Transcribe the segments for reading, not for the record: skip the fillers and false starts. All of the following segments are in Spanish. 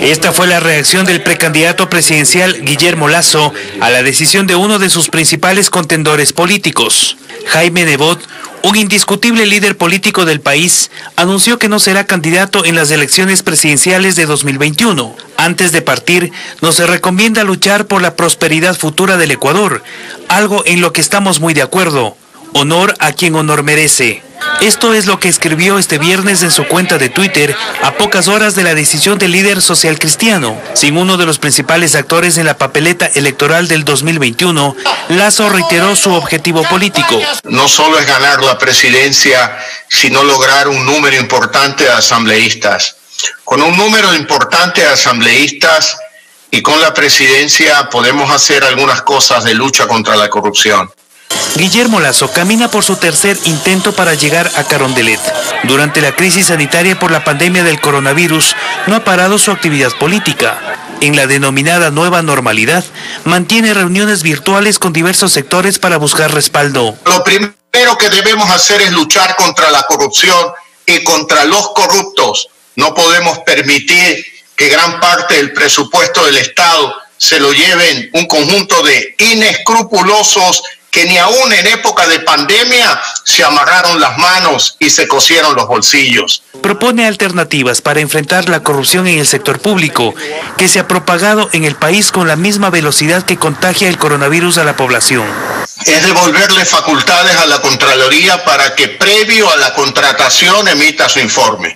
Esta fue la reacción del precandidato presidencial Guillermo Lasso a la decisión de uno de sus principales contendores políticos. Jaime Nebot, un indiscutible líder político del país, anunció que no será candidato en las elecciones presidenciales de 2021. Antes de partir, nos recomienda luchar por la prosperidad futura del Ecuador, algo en lo que estamos muy de acuerdo. Honor a quien honor merece. Esto es lo que escribió este viernes en su cuenta de Twitter a pocas horas de la decisión del líder social cristiano. Sin uno de los principales actores en la papeleta electoral del 2021, Lasso reiteró su objetivo político. No solo es ganar la presidencia, sino lograr un número importante de asambleístas. Con un número importante de asambleístas y con la presidencia podemos hacer algunas cosas de lucha contra la corrupción. Guillermo Lasso camina por su tercer intento para llegar a Carondelet. Durante la crisis sanitaria por la pandemia del coronavirus, no ha parado su actividad política. En la denominada nueva normalidad, mantiene reuniones virtuales con diversos sectores para buscar respaldo. Lo primero que debemos hacer es luchar contra la corrupción y contra los corruptos. No podemos permitir que gran parte del presupuesto del Estado se lo lleven un conjunto de inescrupulosos que ni aún en época de pandemia se amarraron las manos y se cosieron los bolsillos. Propone alternativas para enfrentar la corrupción en el sector público, que se ha propagado en el país con la misma velocidad que contagia el coronavirus a la población. Es devolverle facultades a la Contraloría para que previo a la contratación emita su informe.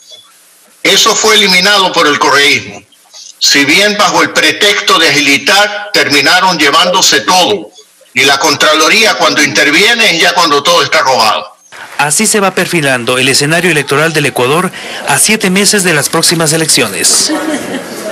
Eso fue eliminado por el correísmo. Si bien bajo el pretexto de agilitar, terminaron llevándose todo. Y la Contraloría cuando interviene es ya cuando todo está robado. Así se va perfilando el escenario electoral del Ecuador a 7 meses de las próximas elecciones.